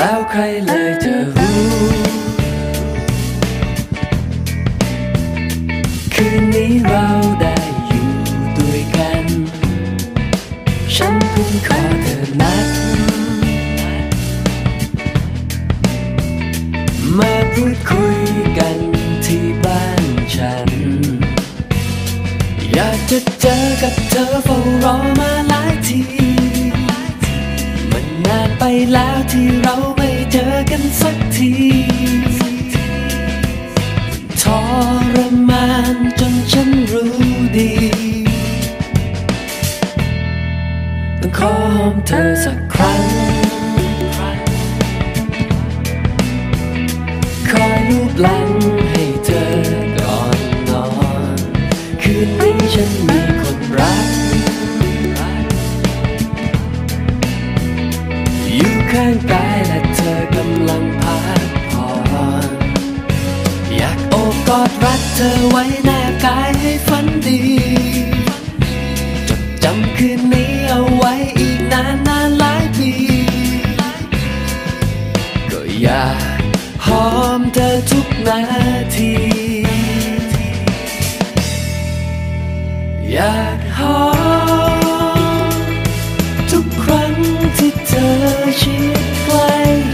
แล้วใครเลยจะรู้คืนนี้เราได้อยู่ด้วยกันฉันเพิ่งขอเธอนัดมาพูดคุยกันที่บ้านฉันอยากจะเจอกับเธอเฝ้ารอมาหลายทีมันนานไปแล้วที่เราไม่เจอกันสักทีทรมานจนฉันรู้ดีต้องขอหอมเธอสักครั้งคอยลูบหลังให้เธอก่อนนอนคืนนี้ฉันมีคนรักอยู่ข้างกายและเธอกำลังพักผ่อนอยากโอบกอดรักเธอไว้แนบกายให้ฝันดีจดจำคืนนี้เอาไว้อีกนานนานหลายปีก็อยากหอมเธอทุกนาทีอยากหอมทุกครั้งที่เธอชิดใกล้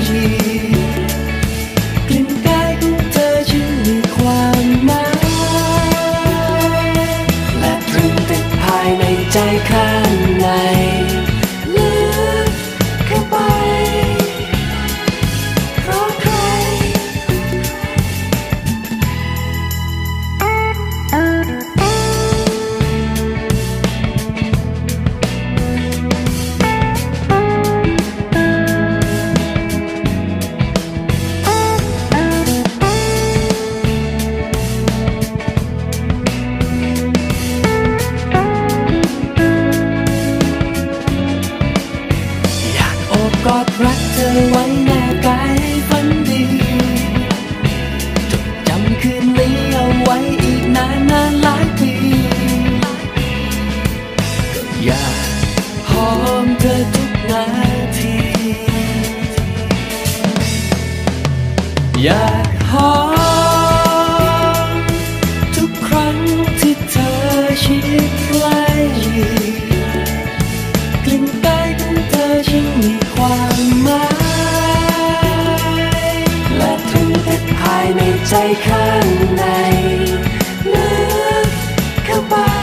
กลิ่นกายของเธอจึงมีความหมายและตรึงติดภายในใจข้างในลึกเข้าไปเพราะใครกอดรักเธอไว้แนบกายให้ฝันดีจดจำคืนนี้เอาไว้อีกนานนานหลายปีก็อยากหอมเธอทุกนาทีอยากหอมทุกครั้งที่เธอชิดใกล้กลิ่นกายของเธอจึงมีความหมายและตรึงติดภายในใจข้างในลึกเข้าไป